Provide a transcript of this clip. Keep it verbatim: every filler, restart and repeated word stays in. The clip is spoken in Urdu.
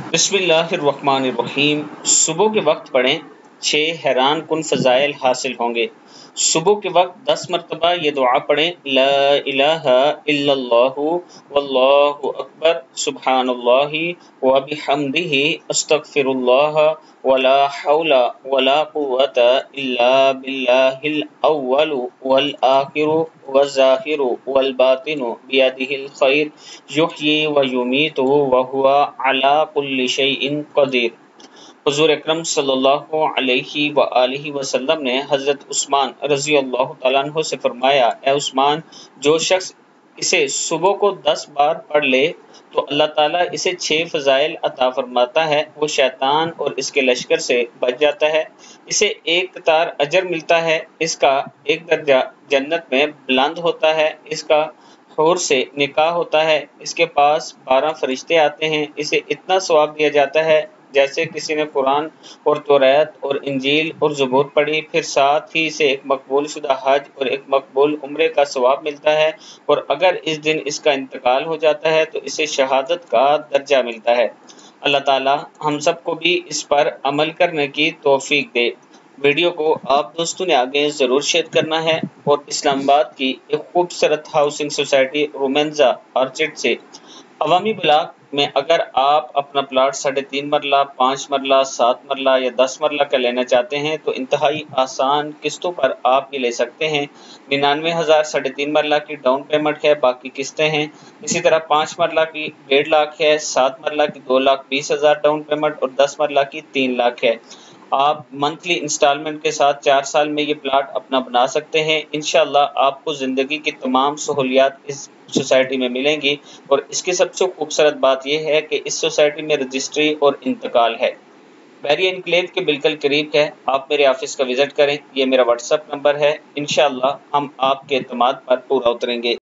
بسم اللہ الرحمن الرحیم۔ صبح کے وقت پڑھیں، چھ حیران کن فضائل حاصل ہوں گے۔ صبح کے وقت دس مرتبہ یہ دعا پڑھیں، لا الہ الا اللہ واللہ اکبر سبحان اللہ وبحمدہ استغفر اللہ ولا حول ولا قوۃ الا باللہ الاول والآخر والظاہر والباطن بیدہ الخیر یحیی ویمیت وہو علی کل شیء قدیر۔ حضور اکرم صلی اللہ علیہ وآلہ وسلم نے حضرت عثمان رضی اللہ تعالیٰ عنہ سے فرمایا، اے عثمان، جو شخص اسے صبح کو دس بار پڑھ لے تو اللہ تعالیٰ اسے چھ فضائل عطا فرماتا ہے۔ وہ شیطان اور اس کے لشکر سے بچ جاتا ہے، اسے ایک قطار اجر ملتا ہے، اس کا ایک درجہ جنت میں بلند ہوتا ہے، اس کا حور سے نکاح ہوتا ہے، اس کے پاس بارہ فرشتے آتے ہیں، اسے اتنا ثواب دیا جاتا ہے جیسے کسی نے قرآن اور توریت اور انجیل اور زبور پڑھی، پھر ساتھ ہی اسے ایک مقبول شدہ حج اور ایک مقبول عمرے کا ثواب ملتا ہے، اور اگر اس دن اس کا انتقال ہو جاتا ہے تو اسے شہادت کا درجہ ملتا ہے۔ اللہ تعالی ہم سب کو بھی اس پر عمل کرنے کی توفیق دے۔ ویڈیو کو آپ دوستوں نے آگے ضرور شیئر کرنا ہے، اور اسلام آباد کی ایک خوبصورت ہاؤسنگ سوسائٹی رومینزا آرچڈ سے عوامی بلاک میں اگر آپ اپنا پلاٹ ساڑھے تین مرلہ، پانچ مرلہ، سات مرلہ یا دس مرلہ کا لینا چاہتے ہیں تو انتہائی آسان قسطوں پر آپ یہ لے سکتے ہیں۔ ننانوے ہزار ساڑھے تین مرلہ کی ڈاؤن پیمنٹ ہے، باقی قسطیں ہیں۔ اسی طرح پانچ مرلہ کی ڈیڑھ لاکھ ہے، سات مرلہ کی دو لاکھ بیس ہزار ڈاؤن پیمنٹ اور دس مرلہ کی تین لاکھ ہے۔ آپ منتھلی انسٹالمنٹ کے ساتھ چار سال میں یہ پلاٹ اپنا بنا سکتے ہیں۔ انشاءاللہ آپ کو زندگی کی تمام سہولیات اس سوسائٹی میں ملیں گی، اور اس کی سب سے خوبصورت بات یہ ہے کہ اس سوسائٹی میں رجسٹری اور انتقال ہے۔ بیری انکلیو کے بالکل قریب ہے۔ آپ میرے آفس کا وزٹ کریں، یہ میرا واٹس ایپ نمبر ہے۔ انشاءاللہ ہم آپ کے اعتماد پر پورا اتریں گے۔